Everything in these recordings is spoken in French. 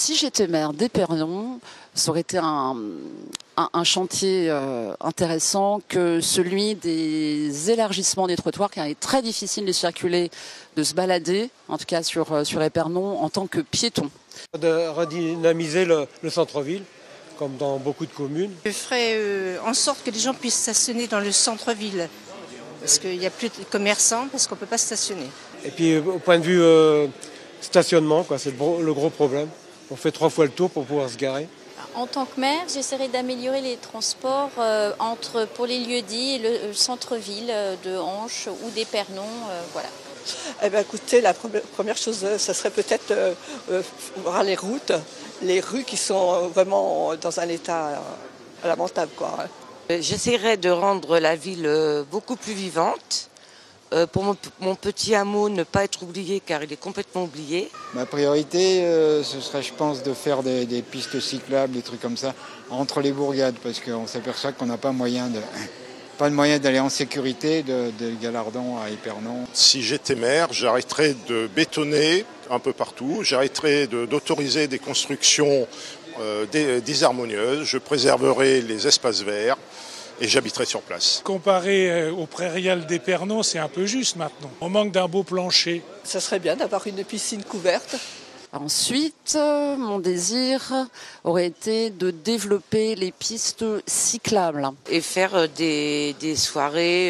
Si j'étais maire d'Épernon, ça aurait été un chantier intéressant que celui des élargissements des trottoirs, car il est très difficile de circuler, de se balader, en tout cas sur Épernon, en tant que piéton. De redynamiser le centre-ville, comme dans beaucoup de communes. Je ferais en sorte que les gens puissent stationner dans le centre-ville, parce qu'il n'y a plus de commerçants, parce qu'on ne peut pas stationner. Et puis au point de vue stationnement, c'est le gros problème. On fait 3 fois le tour pour pouvoir se garer. En tant que maire, j'essaierai d'améliorer les transports pour les lieux-dits et le centre-ville de Hanches ou d'Épernon, voilà. Eh bien, écoutez, la première chose, ça serait peut-être voir les routes, les rues qui sont vraiment dans un état lamentable, quoi. J'essaierai de rendre la ville beaucoup plus vivante. Pour mon petit hameau, ne pas être oublié car il est complètement oublié. Ma priorité, ce serait, je pense, de faire des pistes cyclables, des trucs comme ça, entre les bourgades, parce qu'on s'aperçoit qu'on n'a pas de moyen d'aller en sécurité de Gallardon à Épernon. Si j'étais maire, j'arrêterais de bétonner un peu partout, j'arrêterais d'autoriser des constructions disharmonieuses, je préserverais les espaces verts et j'habiterai sur place. Comparé au prairial d'Épernon, c'est un peu juste maintenant. On manque d'un beau plancher. Ça serait bien d'avoir une piscine couverte. Ensuite, mon désir aurait été de développer les pistes cyclables. Et faire des soirées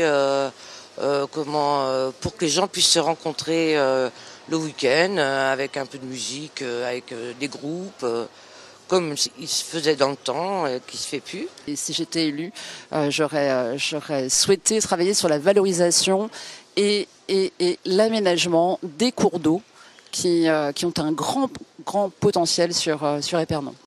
pour que les gens puissent se rencontrer le week-end avec un peu de musique, avec des groupes. Comme il se faisait dans le temps, qui se fait plus. Et si j'étais élue, j'aurais souhaité travailler sur la valorisation et l'aménagement des cours d'eau qui ont un grand potentiel sur Épernon.